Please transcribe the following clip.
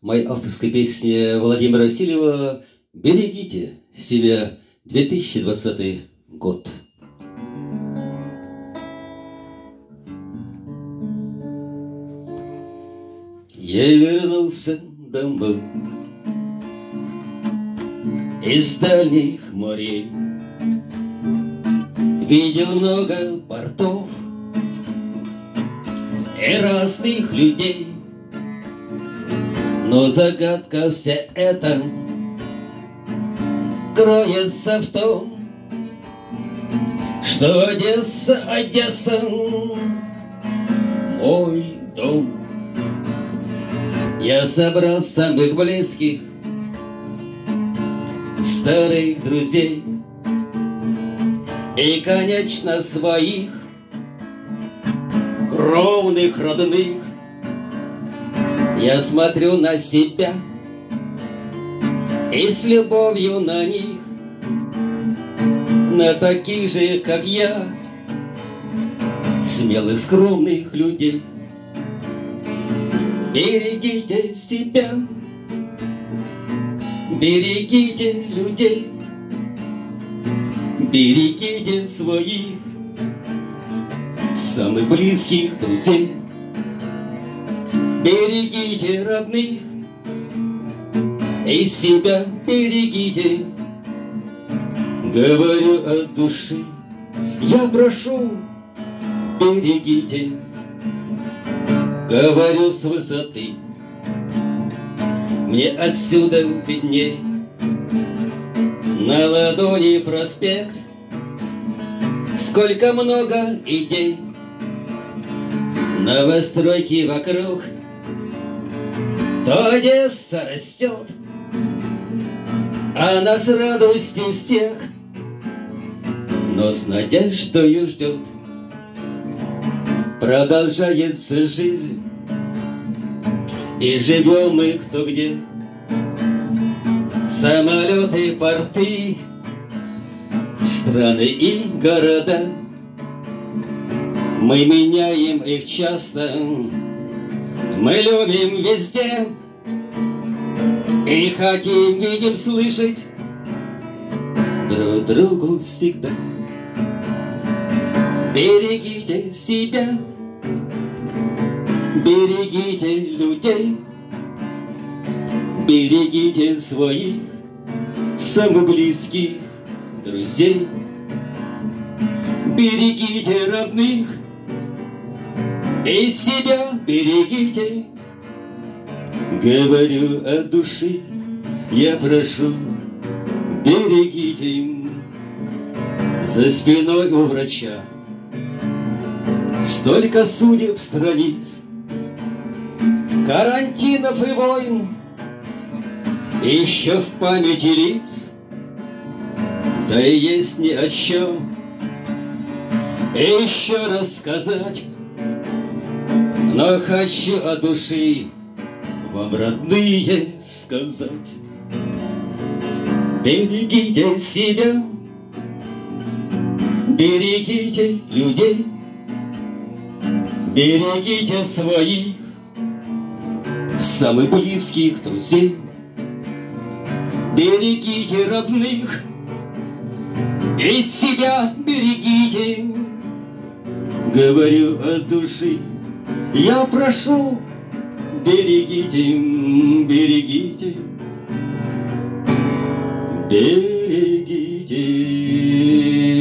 моей авторской песне Владимира Васильева «Берегите себя», 2020 год. Я вернулся домой из дальних морей, видел много портов и разных людей, но загадка вся эта кроется в том, что Одесса, Одесса, мой дом. Я собрал самых близких, старых друзей и, конечно, своих кровных, родных. Я смотрю на себя и с любовью на них, на таких же, как я, смелых, скромных людей. Берегите себя, берегите людей, берегите своих самых близких друзей. Берегите родных и себя берегите. Говорю от души, я прошу, берегите. Говорю с высоты, мне отсюда видней. На ладони проспект, сколько много идей. Новостройки вокруг, то Одесса растет, она с радостью всех, но с надеждою ждет. Продолжается жизнь, и живем мы кто где. Самолеты, порты, страны и города. Мы меняем их часто, мы любим везде и хотим, видим, слышать друг другу всегда. Берегите себя, берегите людей, берегите своих самых близких друзей. Берегите родных и себя берегите. Говорю от души, я прошу, берегите. За спиной у врача столько судеб страниц, карантинов и войн, еще в памяти лиц. Да и есть ни о чем еще рассказать, но хочу от души вам, родные, сказать. Берегите себя, берегите людей, берегите своих самых близких друзей. Берегите родных и себя берегите. Говорю от души, я прошу, берегите, берегите, берегите.